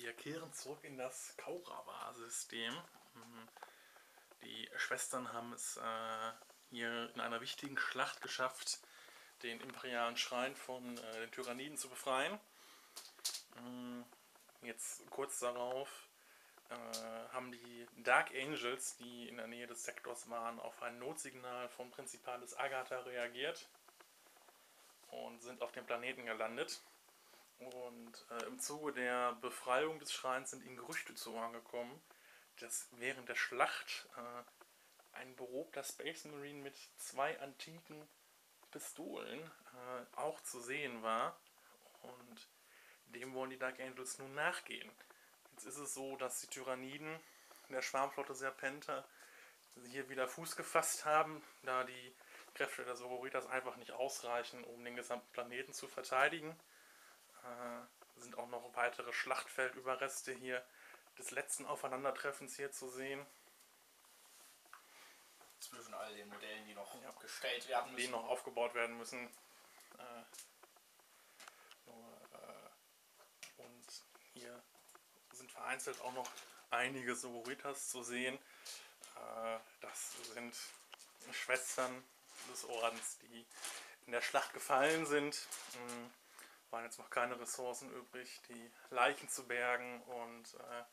Wir kehren zurück in das Kaurava-System. Die Schwestern haben es hier in einer wichtigen Schlacht geschafft, den imperialen Schrein von den Tyranniden zu befreien. Jetzt kurz darauf haben die Dark Angels, die in der Nähe des Sektors waren, auf ein Notsignal von Prinzipalis Agatha reagiert und sind auf dem Planeten gelandet. Und im Zuge der Befreiung des Schreins sind ihnen Gerüchte zu Ohren gekommen, dass während der Schlacht ein berobter Space Marine mit 2 antiken Pistolen auch zu sehen war. Und dem wollen die Dark Angels nun nachgehen. Jetzt ist es so, dass die Tyranniden der Schwarmflotte Serpenta hier wieder Fuß gefasst haben, da die Kräfte der Sororitas einfach nicht ausreichen, um den gesamten Planeten zu verteidigen. Sind auch noch weitere Schlachtfeldüberreste hier des letzten Aufeinandertreffens hier zu sehen. Zwischen all den Modellen, die noch gestellt werden müssen. Die noch aufgebaut werden müssen. Und hier sind vereinzelt auch noch einige Sororitas zu sehen. Das sind Schwestern des Ordens, die in der Schlacht gefallen sind. Waren jetzt noch keine Ressourcen übrig, die Leichen zu bergen und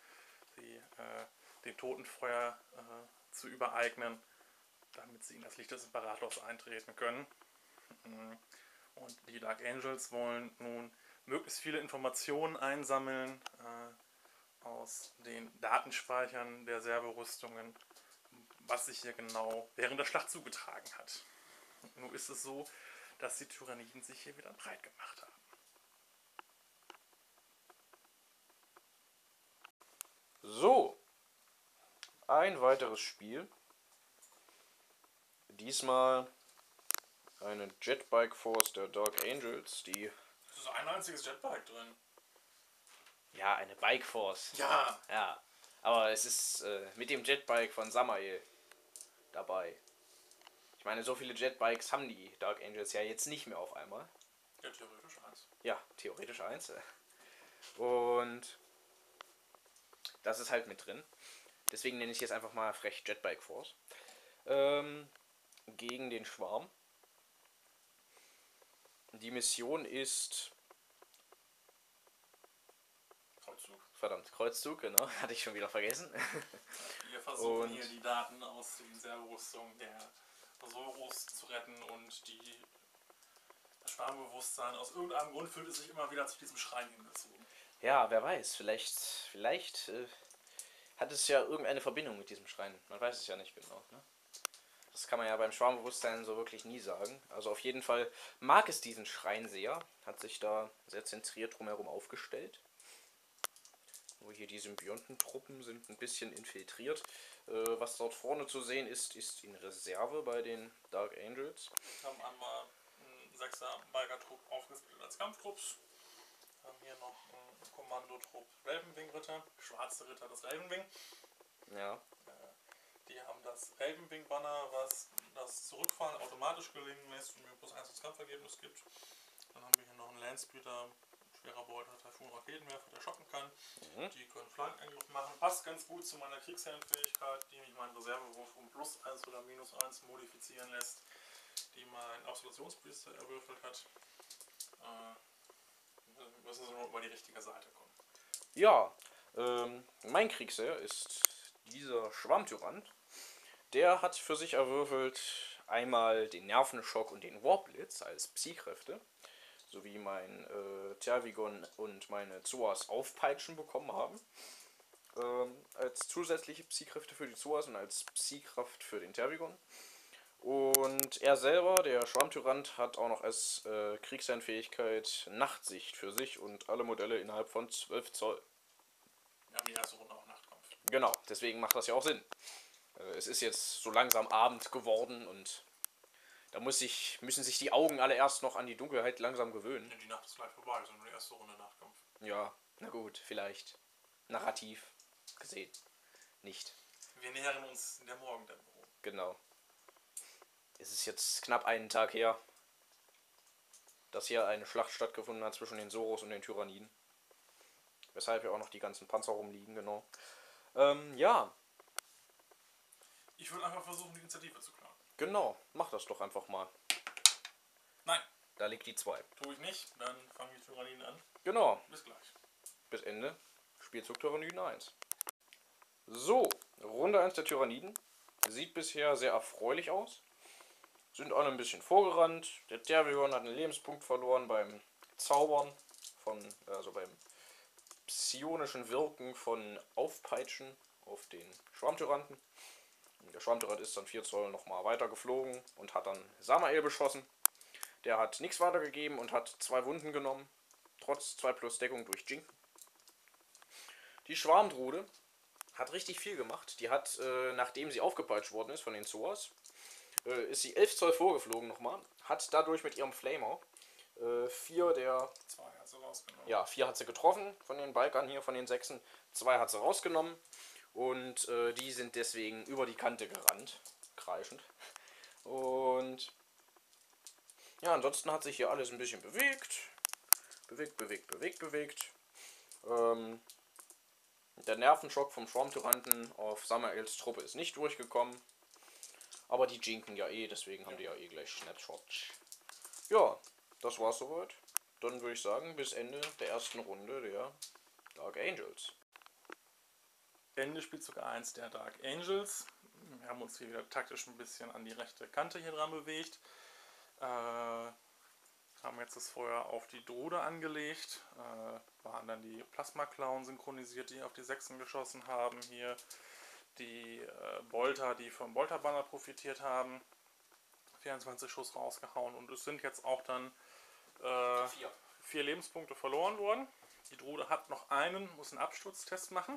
dem Totenfeuer zu übereignen, damit sie in das Licht des Imperators eintreten können. Und die Dark Angels wollen nun möglichst viele Informationen einsammeln aus den Datenspeichern der Servorüstungen, was sich hier genau während der Schlacht zugetragen hat. Nun ist es so, dass die Tyranniden sich hier wieder breit gemacht haben. So, ein weiteres Spiel. Diesmal eine Jetbike Force der Dark Angels, die... Es ist ein einziges Jetbike drin. Ja, eine Bike Force. Ja. Ja, aber es ist mit dem Jetbike von Samael dabei. Ich meine, so viele Jetbikes haben die Dark Angels ja jetzt nicht mehr auf einmal. Ja, theoretisch eins. Ja, theoretisch eins. Und das ist halt mit drin. Deswegen nenne ich es jetzt einfach mal frech Jetbike Force. Gegen den Schwarm. Die Mission ist... Kreuzzug. Verdammt, Kreuzzug, genau. Hatte ich schon wieder vergessen. Wir versuchen hier die Daten aus den Servorüstungen der Soros zu retten und das Schwarmbewusstsein aus irgendeinem Grund fühlt es sich immer wieder zu diesem Schrein hingezogen. Ja, wer weiß, vielleicht hat es ja irgendeine Verbindung mit diesem Schrein. Man weiß es ja nicht genau. Ne? Das kann man ja beim Schwarmbewusstsein so wirklich nie sagen. Also auf jeden Fall mag es diesen Schrein sehr. Hat sich da sehr zentriert drumherum aufgestellt. Nur hier die Symbiontentruppen sind ein bisschen infiltriert. Was dort vorne zu sehen ist, ist in Reserve bei den Dark Angels. Wir haben einmal einen 6er Biker-Trupp aufgesplittet als Kampftrupps. Wir haben hier noch einen Kommandotrupp Ravenwing-Ritter, schwarze Ritter des Ravenwing. Ja. Die haben das Ravenwing-Banner, was das Zurückfallen automatisch gelingen lässt und mir plus 1 das Kampfergebnis gibt. Dann haben wir hier noch einen Landspeeder, schwerer Beuter, Taifun, Raketenwerfer, der schocken kann. Die können Flankenangriff machen. Passt ganz gut zu meiner Kriegsherrenfähigkeit, die mich meinen Reservewurf um plus 1 oder minus 1 modifizieren lässt, die mein Absolutionspriester erwürfelt hat. Wir müssen so nur über die richtige Seite kommen. Ja, mein Kriegsherr ist dieser Schwarmtyrant. Der hat für sich erwürfelt einmal den Nervenschock und den Warblitz als Psy-Kräfte, sowie mein Tervigon und meine Zoas Aufpeitschen bekommen haben. Als zusätzliche Psy-Kräfte für die Zoas und als Psy-Kraft für den Tervigon. Und er selber, der Schwarmtyrant, hat auch noch als Kriegsherrenfähigkeit Nachtsicht für sich und alle Modelle innerhalb von 12 Zoll. Wir haben die erste Runde auch Nachtkampf. Genau, deswegen macht das ja auch Sinn. Es ist jetzt so langsam Abend geworden und da müssen sich die Augen alle erst noch an die Dunkelheit langsam gewöhnen. Ja, die Nacht ist gleich vorbei, sondern die erste Runde Nachtkampf. Ja, na gut, vielleicht. Narrativ gesehen. Nicht. Wir nähern uns der Morgendämmerung. Genau. Es ist jetzt knapp einen Tag her, dass hier eine Schlacht stattgefunden hat zwischen den Soros und den Tyranniden. Weshalb ja auch noch die ganzen Panzer rumliegen, genau. Ja, Ich würde einfach versuchen, die Initiative zu klauen. genau. Mach das doch einfach mal. Nein, Da liegt die 2. tue ich nicht. Dann fange ich Tyranniden an. Genau. Bis gleich. Bis Ende. Spielzug Tyranniden 1. So, Runde 1 der Tyranniden. Sieht bisher sehr erfreulich aus. Sind alle ein bisschen vorgerannt. Der Tervion hat einen Lebenspunkt verloren beim Zaubern also beim psionischen Wirken von Aufpeitschen auf den Schwarmtyranten. Der Schwarmtyrant ist dann 4 Zoll nochmal weiter geflogen und hat dann Samael beschossen. Der hat nichts weitergegeben und hat 2 Wunden genommen, trotz 2+ Deckung durch Jinken. Die Schwarmdrude hat richtig viel gemacht. Die hat, nachdem sie aufgepeitscht worden ist von den Zoas, ist sie 11 Zoll vorgeflogen nochmal, hat dadurch mit ihrem Flamer 4 der... 2 hat sie rausgenommen. Ja, 4 hat sie getroffen von den Balkern hier, von den 6. 2 hat sie rausgenommen und die sind deswegen über die Kante gerannt, kreischend. Und ja, ansonsten hat sich hier alles ein bisschen bewegt. Bewegt. Der Nervenschock vom Schwarmtyranten auf Samaels Truppe ist nicht durchgekommen. Aber die jinken ja eh, deswegen haben die ja eh gleich Snapshot. Ja, das war's soweit. Dann würde ich sagen, bis Ende der ersten Runde der Dark Angels. Ende Spielzug 1 der Dark Angels. Wir haben uns hier wieder taktisch ein bisschen an die rechte Kante hier dran bewegt. Haben jetzt das Feuer auf die Drude angelegt. Waren dann die Plasma-Klauen synchronisiert, die auf die 6 geschossen haben. Hier die Bolter, die vom Bolterbanner profitiert haben. 24 Schuss rausgehauen und es sind jetzt auch dann 4 Lebenspunkte verloren worden. Die Drude hat noch einen, muss einen Absturztest machen.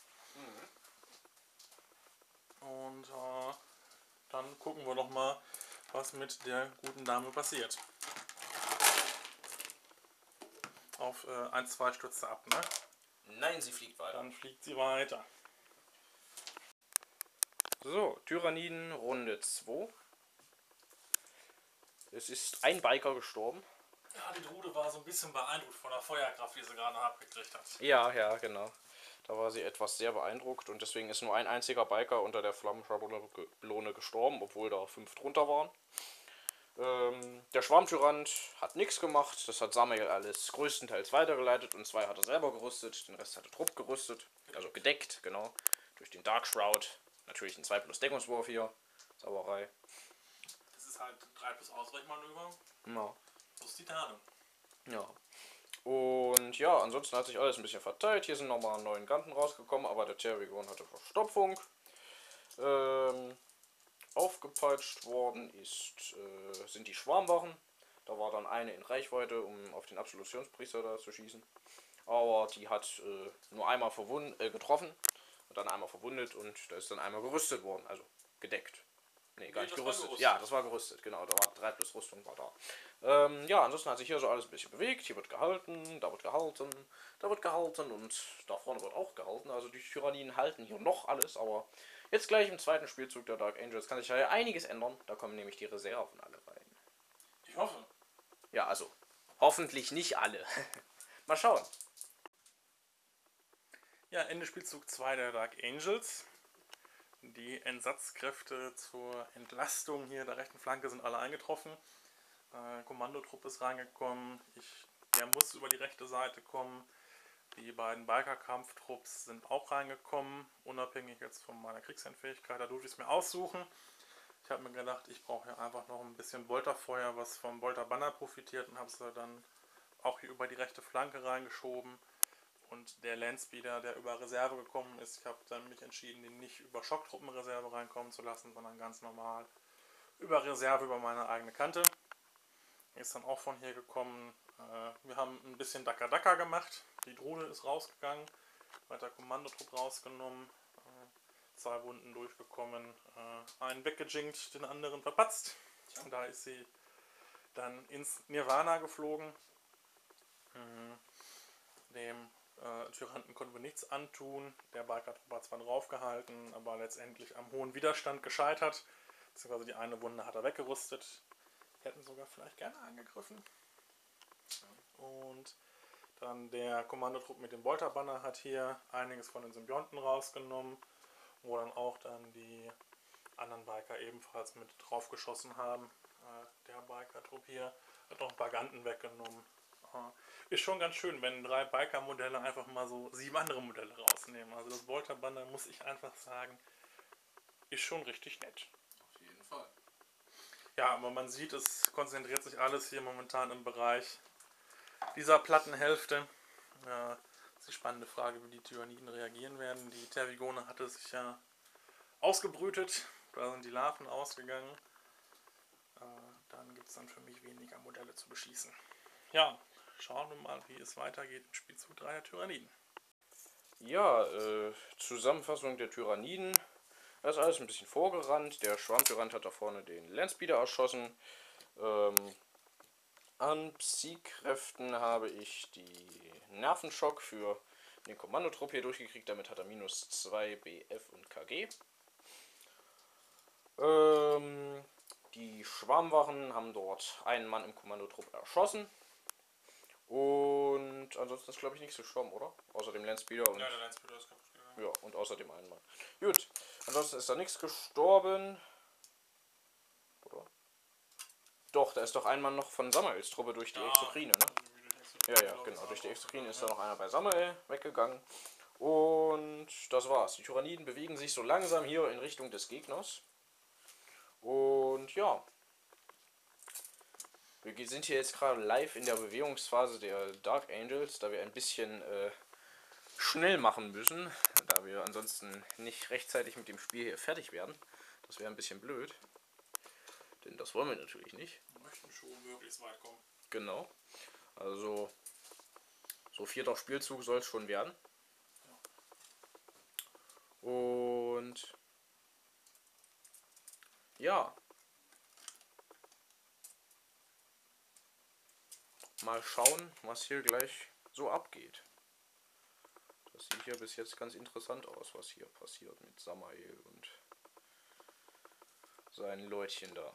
Und dann gucken wir doch mal, was mit der guten Dame passiert. Auf 1-2 stürzt sie ab, ne? Nein, sie fliegt weiter. Dann fliegt sie weiter. So, Tyranniden Runde 2. Es ist ein Biker gestorben. Ja, die Drude war so ein bisschen beeindruckt von der Feuerkraft, die sie gerade abgekriegt hat. Ja, genau. Da war sie etwas sehr beeindruckt und deswegen ist nur ein einziger Biker unter der Flammenschablone gestorben, obwohl da 5 drunter waren. Der Schwarmtyrant hat nichts gemacht, das hat Samael alles größtenteils weitergeleitet und 2 hat er selber gerüstet, den Rest hat der Trupp gerüstet, also gedeckt, genau, durch den Dark Shroud. Natürlich ein 2+ Deckungswurf hier, Sauerei. Das ist halt 3+ Ausweichmanöver. Ja. Plus Titanen. Ja. Und ja, ansonsten hat sich alles ein bisschen verteilt. Hier sind nochmal 9 Ganten rausgekommen, aber der Tervigon hatte Verstopfung. Aufgepeitscht worden sind die Schwarmwachen. Da war dann eine in Reichweite, um auf den Absolutionspriester da zu schießen. Aber die hat nur einmal getroffen und dann einmal verwundet und da ist dann einmal gerüstet worden, also gedeckt. Nee, gar nicht gerüstet. Ja, das war gerüstet, genau. Da war 3+ Rüstung war da. Ja, ansonsten hat sich hier so alles ein bisschen bewegt. Hier wird gehalten, da wird gehalten, da wird gehalten und da vorne wird auch gehalten. Also die Tyranniden halten hier noch alles, aber jetzt gleich im zweiten Spielzug der Dark Angels kann sich ja einiges ändern. Da kommen nämlich die Reserven alle rein. Ich hoffe. Ja, also hoffentlich nicht alle. Mal schauen. Ja, Ende Spielzug 2 der Dark Angels. Die Entsatzkräfte zur Entlastung hier der rechten Flanke sind alle eingetroffen. Kommandotrupp ist reingekommen. Der muss über die rechte Seite kommen. Die beiden Biker-Kampftrupps sind auch reingekommen. Unabhängig jetzt von meiner Kriegsentfähigkeit. Da durfte ich es mir aussuchen. Ich habe mir gedacht, ich brauche hier einfach noch ein bisschen Bolterfeuer, was vom Bolterbanner profitiert. Und habe es dann auch hier über die rechte Flanke reingeschoben. Und der Landspeeder, der über Reserve gekommen ist, ich habe dann mich entschieden, den nicht über Schocktruppenreserve reinkommen zu lassen, sondern ganz normal über Reserve, über meine eigene Kante. Ist dann auch von hier gekommen. Wir haben ein bisschen Daka gemacht. Die Drude ist rausgegangen, weiter Kommandotrupp rausgenommen, 2 Wunden durchgekommen, einen weggejinkt, den anderen verpatzt. Und da ist sie dann ins Nirvana geflogen. Dem Tyranten konnten wir nichts antun. Der Biker-Trupp hat zwar draufgehalten, aber letztendlich am hohen Widerstand gescheitert. Beziehungsweise die eine Wunde hat er weggerüstet. Die hätten sogar vielleicht gerne angegriffen. Und Dann der Kommandotrupp mit dem Bolterbanner hat hier einiges von den Symbionten rausgenommen, wo dann auch dann die anderen Biker ebenfalls mit drauf geschossen haben. Der Biker-Trupp hier hat noch ein paar Ganten weggenommen. Ist schon ganz schön, wenn 3 Biker-Modelle einfach mal so 7 andere Modelle rausnehmen. Also das Bolterbanner, muss ich einfach sagen, ist schon richtig nett. Auf jeden Fall. Ja, aber man sieht, es konzentriert sich alles hier momentan im Bereich dieser Plattenhälfte. Das ist die spannende Frage, wie die Tyranniden reagieren werden. Die Tervigone hatte sich ja ausgebrütet, da sind die Larven ausgegangen. Dann gibt es dann für mich weniger Modelle zu beschießen. Ja, schauen wir mal, wie es weitergeht im Spielzug 3 der Tyranniden. Ja, Zusammenfassung der Tyranniden. Da ist alles ein bisschen vorgerannt. Der Schwarmtyrant hat da vorne den Landspeeder erschossen. An Psy-Kräften habe ich die Nervenschock für den Kommandotrupp hier durchgekriegt. Damit hat er -2 BF und KG. Die Schwarmwachen haben dort einen Mann im Kommandotrupp erschossen. Und ansonsten ist, glaube ich, nichts gestorben, oder? Außer dem Landspeeder und. Ja, der Landspeeder ist kaputt gegangen. Ja, und außerdem einen Mann. Gut, ansonsten ist da nichts gestorben. Oder? Doch, da ist doch ein Mann noch von Samaels Truppe durch die Exokrine, ne? Ja, genau. Durch die Exokrine ist da noch einer bei Samael weggegangen. Und das war's. Die Tyranniden bewegen sich so langsam hier in Richtung des Gegners. Und ja. Wir sind hier jetzt gerade live in der Bewegungsphase der Dark Angels, da wir ein bisschen schnell machen müssen, da wir ansonsten nicht rechtzeitig mit dem Spiel hier fertig werden. Das wäre ein bisschen blöd. Denn das wollen wir natürlich nicht. Wir möchten schon möglichst weit kommen. Genau. Also so 4. Spielzug soll es schon werden. Und ja. Mal schauen, was hier gleich so abgeht. Das sieht hier bis jetzt ganz interessant aus, was hier passiert mit Samael und seinen Leutchen da.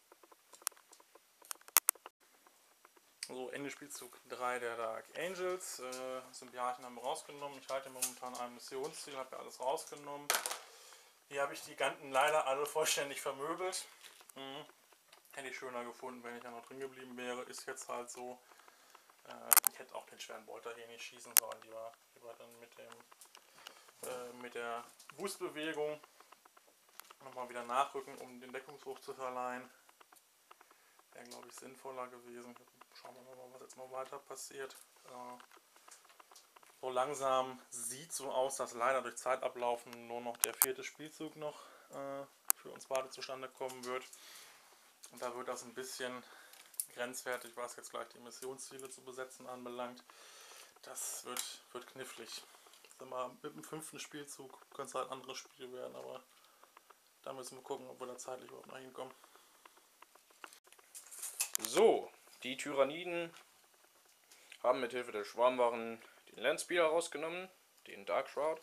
So, Ende Spielzug 3 der Dark Angels. Symbionten haben wir rausgenommen. Ich halte momentan ein Missionsziel, habe ja alles rausgenommen. Hier habe ich die Ganten leider alle vollständig vermöbelt. Hätte ich schöner gefunden, wenn ich ja noch drin geblieben wäre. Ist jetzt halt so. Ich hätte auch den schweren Bolter hier nicht schießen sollen. Lieber dann mit der Boostbewegung nochmal wieder nachrücken, um den Deckungshoch zu verleihen. Wäre, glaube ich, sinnvoller gewesen. Schauen wir mal, was jetzt noch weiter passiert. So langsam sieht so aus, dass leider durch Zeitablaufen nur noch der 4. Spielzug noch für uns beide zustande kommen wird. Und da wird das ein bisschen grenzwertig, was jetzt gleich die Missionsziele zu besetzen anbelangt. Das wird knifflig. Sind wir mit dem 5. Spielzug könnte es halt ein anderes Spiel werden, aber da müssen wir gucken, ob wir da zeitlich überhaupt noch hinkommen. So, die Tyranniden haben mit Hilfe der Schwarmwachen den Landspeeder rausgenommen, den Dark Shroud.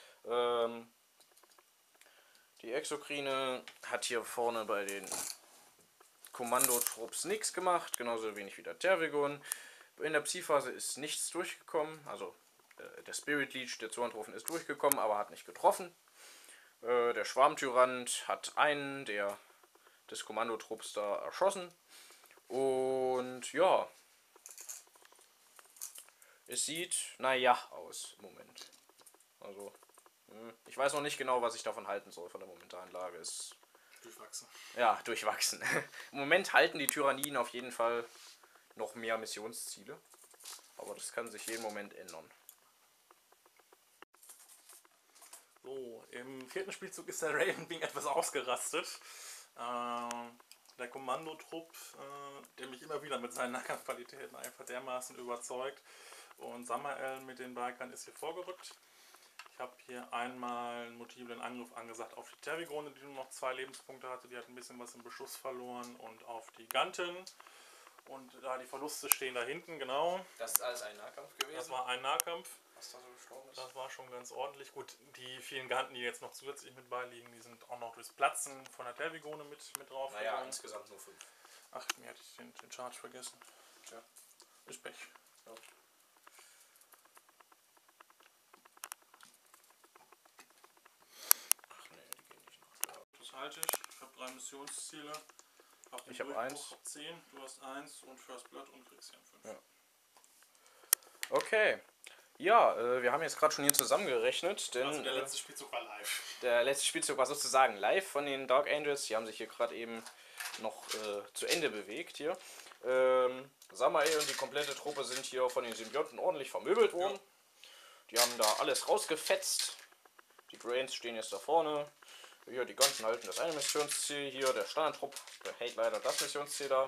Die Exokrine hat hier vorne bei den Kommandotrupps nichts gemacht, genauso wenig wie der Tervigon. In der Psi-Phase ist nichts durchgekommen, also der Spirit Leech, der Zorntrufen, ist durchgekommen, aber hat nicht getroffen. Der Schwarmtyrant hat einen des Kommandotrupps da erschossen. Und ja, es sieht naja aus im Moment. Also, ich weiß noch nicht genau, was ich davon halten soll von der momentanen Lage. Ist Durchwachsen. ja durchwachsen. Im Moment halten die Tyranniden auf jeden Fall noch mehr Missionsziele. Aber das kann sich jeden Moment ändern. So, im 4. Spielzug ist der Ravenwing etwas ausgerastet. Der Kommandotrupp, der mich immer wieder mit seinen Nahkampfqualitäten einfach dermaßen überzeugt. Und Samael mit den Bikern ist hier vorgerückt. Ich habe hier einmal einen motivlen Angriff angesagt auf die Tervigone, die nur noch 2 Lebenspunkte hatte. Die hat ein bisschen was im Beschuss verloren. Und auf die Ganten. Und da die Verluste stehen da hinten, genau. Das ist alles ein Nahkampf gewesen. Das war ein Nahkampf. Was da so gestorben ist. Das war schon ganz ordentlich. Gut, die vielen Ganten, die jetzt noch zusätzlich mit beiliegen, die sind auch noch durchs Platzen von der Tervigone mit drauf. Naja, insgesamt nur 5. Ach, mir hatte ich den Charge vergessen. Tja. Ist Pech. Ja. halte ich. Ich habe 3 Missionsziele. Hab den Ich hab Durchbruch, 1. hab 10, du hast 1 und First Blood und kriegst hier 5. Ja. Okay. Ja, wir haben jetzt gerade schon hier zusammengerechnet, denn Also der letzte Spielzug war live. der letzte Spielzug war sozusagen live von den Dark Angels. Die haben sich hier gerade eben noch zu Ende bewegt hier. Samael und die komplette Truppe sind hier von den Symbionten ordentlich vermöbelt worden. Die haben da alles rausgefetzt. Die Grains stehen jetzt da vorne. Hier, die ganzen halten das eine Missionsziel. Hier, der Standardtrupp, der hält leider das Missionsziel da.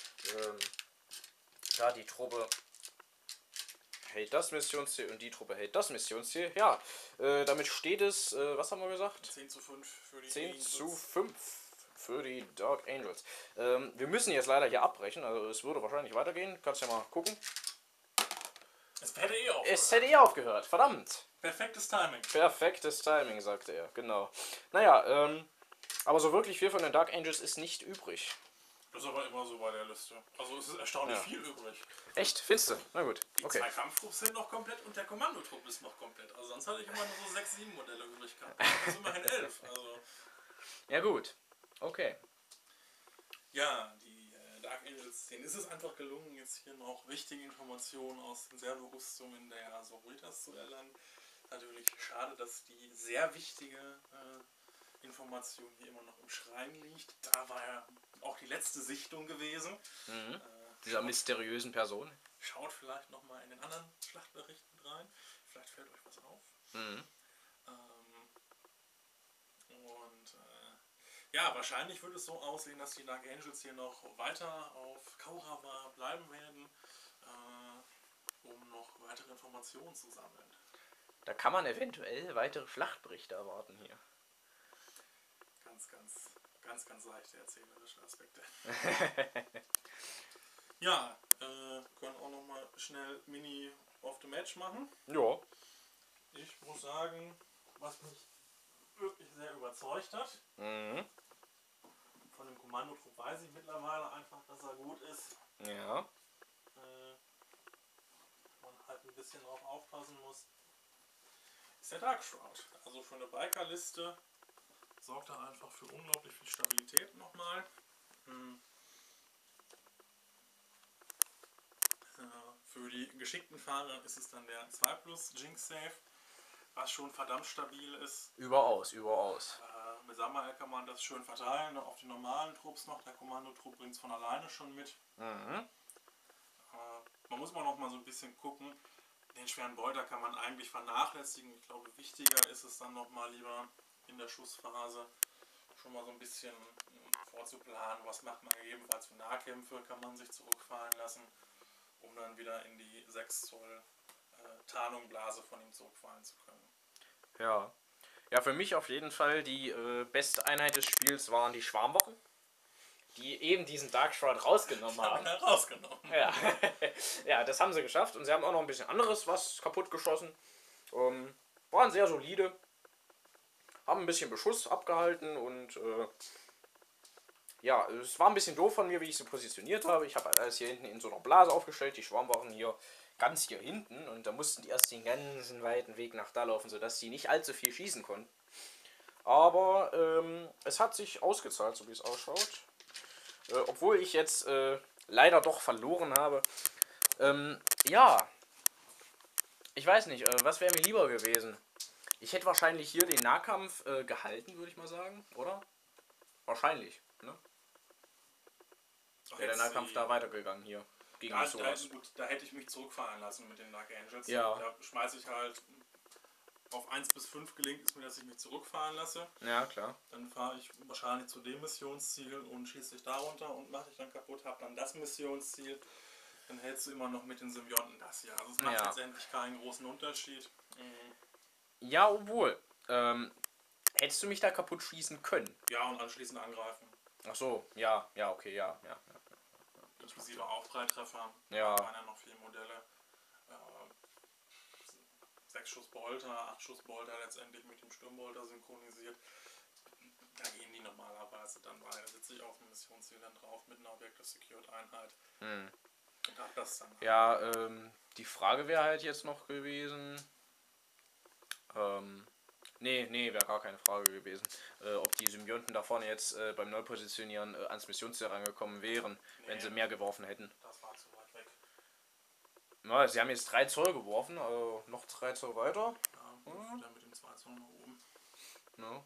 Da die Truppe hält das Missionsziel und die Truppe hält das Missionsziel. Ja, damit steht es, was haben wir gesagt? 10:5 für die 10:5 für die Dark Angels. Wir müssen jetzt leider hier abbrechen, also es würde wahrscheinlich weitergehen. Kannst ja mal gucken. Es hätte eh aufgehört. Es hätte aufgehört, verdammt. Perfektes Timing. Perfektes Timing, sagte er, genau. Naja, aber so wirklich viel von den Dark Angels ist nicht übrig. Das ist aber immer so bei der Liste. Also es ist erstaunlich Ja. viel übrig. Echt? Findest du? Na gut, Die okay. 2 Kampftrupps sind noch komplett und der Kommandotrupp ist noch komplett. Also sonst hatte ich immer nur so 6, 7 Modelle übrig gehabt. Das ist immerhin 11. Also Ja gut, okay. ja, die Dark Angels, denen ist es einfach gelungen, jetzt hier noch wichtige Informationen aus den Serverrüstungen der Sororitas zu erlangen. Natürlich schade, dass die sehr wichtige Information hier immer noch im Schrein liegt. Da war ja auch die letzte Sichtung gewesen. Dieser mysteriösen Person. Schaut vielleicht nochmal in den anderen Schlachtbericht mit rein. Vielleicht fällt euch was auf. Ja, wahrscheinlich wird es so aussehen, dass die Dark Angels hier noch weiter auf Kaurawa bleiben werden, um noch weitere Informationen zu sammeln. Da kann man eventuell weitere Schlachtberichte erwarten hier. Ganz leichte erzählerische Aspekte. Ja, können auch nochmal schnell Mini of the Match machen. Ja. Ich muss sagen, was mich wirklich sehr überzeugt hat, von dem Kommandotrupp weiß ich mittlerweile einfach, dass er gut ist. Ja. Man halt ein bisschen drauf aufpassen muss, ist der Dark Shroud. Also für eine Biker-Liste sorgt er einfach für unglaublich viel Stabilität nochmal. Für die geschickten Fahrer ist es dann der 2+ Jinx Safe, was schon verdammt stabil ist. Überaus. Mit Samael kann man das schön verteilen, auf die normalen Trupps noch. Der Kommandotrupp bringt es von alleine schon mit. Man muss mal noch mal so ein bisschen gucken. Den schweren Bolter kann man eigentlich vernachlässigen. Ich glaube, wichtiger ist es dann noch mal lieber in der Schussphase schon mal so ein bisschen vorzuplanen. Was macht man gegebenenfalls für Nahkämpfe? Kann man sich zurückfallen lassen, um dann wieder in die 6 Zoll Tarnungblase von ihm zurückfallen zu können. Ja. Ja, für mich auf jeden Fall die beste Einheit des Spiels waren die Schwarmwochen, die eben diesen Dark Shroud rausgenommen haben. Rausgenommen. Ja. Ja, das haben sie geschafft und sie haben auch noch ein bisschen anderes was kaputt geschossen. Waren sehr solide, haben ein bisschen Beschuss abgehalten und ja, es war ein bisschen doof von mir, wie ich sie positioniert habe. Ich habe halt alles hier hinten in so einer Blase aufgestellt, die Schwarmwochen hier ganz hier hinten und da mussten die erst den ganzen weiten Weg nach da laufen, sodass sie nicht allzu viel schießen konnten. Aber es hat sich ausgezahlt, so wie es ausschaut. Obwohl ich jetzt leider doch verloren habe. Ja, ich weiß nicht, was wäre mir lieber gewesen? Ich hätte wahrscheinlich hier den Nahkampf gehalten, würde ich mal sagen, oder? Wahrscheinlich, ne? Wäre der Nahkampf da weitergegangen hier. Gegen Da hätte ich mich zurückfahren lassen mit den Dark Angels. Ja. Da schmeiße ich halt auf 1 bis 5 gelingt es mir, dass ich mich zurückfahren lasse. Ja, klar. Dann fahre ich wahrscheinlich zu dem Missionsziel und schieße dich darunter und mache dich dann kaputt, habe dann das Missionsziel. Dann hältst du immer noch mit den Symbionten das hier. Also es macht letztendlich keinen großen Unterschied. Ja, obwohl. Hättest du mich da kaputt schießen können? Ja, und anschließend angreifen. Ach so, ja, okay, ja. Inklusive Aufpralltreffer. Ja. Da waren ja noch 4 Modelle. 6 Schuss Bolter, 8 Schuss Bolter letztendlich mit dem Sturmbolter synchronisiert. Da gehen die normalerweise dann weiter. Sitze ich auf dem Missionsziel dann drauf mit einer Objective Secured Einheit. Und hab das dann. Ja, die Frage wäre halt jetzt noch gewesen. Nee, wäre gar keine Frage gewesen. Ob die Symbionten da vorne jetzt beim Neupositionieren ans Missionsziel rangekommen wären, wenn sie mehr geworfen hätten. Das war zu weit weg. Na, sie haben jetzt 3 Zoll geworfen, also noch 3 Zoll weiter. Ja, gut, dann mit dem 2 Zoll nach oben. No.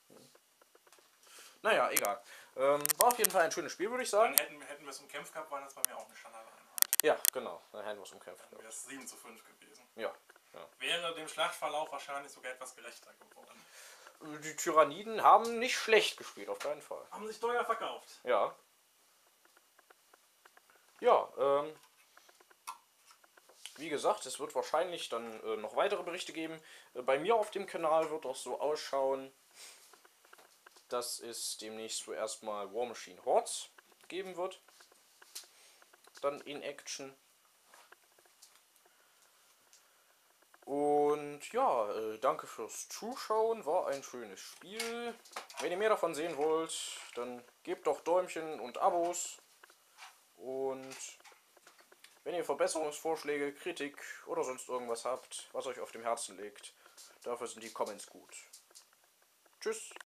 Naja, egal. War auf jeden Fall ein schönes Spiel, würde ich Dann sagen. hätten wir es umkämpft gehabt, war das bei mir auch eine Standardeinheit. Ja, genau. Dann hätten wir es umkämpft. Dann wäre es 7:5 gewesen. Ja. Wäre dem Schlachtverlauf wahrscheinlich sogar etwas gerechter geworden. Die Tyranniden haben nicht schlecht gespielt, auf keinen Fall. Haben sich teuer verkauft. Ja. Ja, wie gesagt, es wird wahrscheinlich dann noch weitere Berichte geben. Bei mir auf dem Kanal wird das so ausschauen, dass es demnächst zuerst mal War Machine Hordes geben wird. Dann in Action. Und ja, danke fürs Zuschauen, war ein schönes Spiel. Wenn ihr mehr davon sehen wollt, dann gebt doch Däumchen und Abos. Und wenn ihr Verbesserungsvorschläge, Kritik oder sonst irgendwas habt, was euch auf dem Herzen liegt, dafür sind die Comments gut. Tschüss.